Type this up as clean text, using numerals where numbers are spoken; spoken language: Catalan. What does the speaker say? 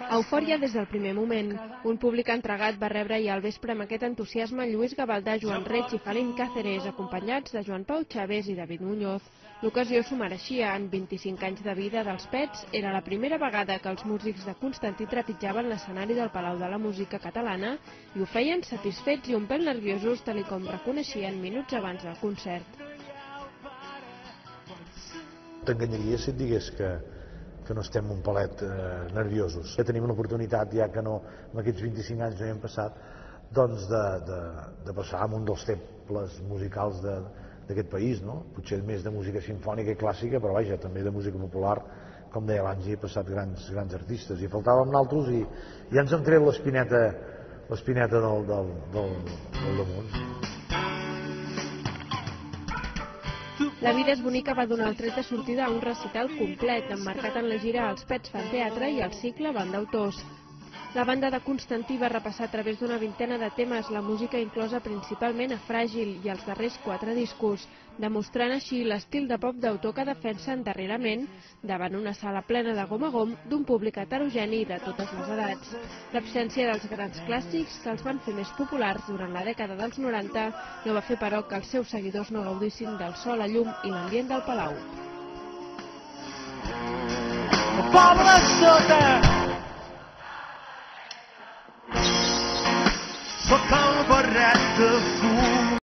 Eufòria des del primer moment. Un públic entregat va rebre ahir al vespre amb aquest entusiasme Lluís Gavaldà, Joan Reig i Felín Cáceres, acompanyats de Joan Pau Chaves i David Muñoz. L'ocasió s'ho mereixia. En 25 anys de vida dels Pets era la primera vegada que els músics de Constantí trepitjaven l'escenari del Palau de la Música Catalana i ho feien satisfets i un pèl nerviosos, tal com reconeixien minuts abans del concert. T'enganyaria si et digués que no estem un palet nerviosos. Ja tenim una oportunitat, ja que no, en aquests 25 anys no hi hem passat, doncs de passar amb un dels temples musicals d'aquest país, no? Potser més de música simfònica i clàssica, però vaja, també de música popular, com deia abans, hi he passat grans artistes. I faltàvem naltros i ja ens hem tret l'espineta del damunt. La vida és bonica va donar el tret de sortida a un recital complet, emmarcat en la gira Els Pets fan teatre i el cicle Banda Autors. La banda de Constantí va repassar a través d'una vintena de temes la música inclosa principalment a Fràgil i els darrers 4 discos, demostrant així l'estil de pop d'autor que defensen darrerament davant una sala plena de gom a gom d'un públic heterogeni de totes les edats. L'absència dels grans clàssics que els van fer més populars durant la dècada dels 90 no va fer, però, que els seus seguidors no gaudissin del so, la llum i l'ambient del Palau. Poble sota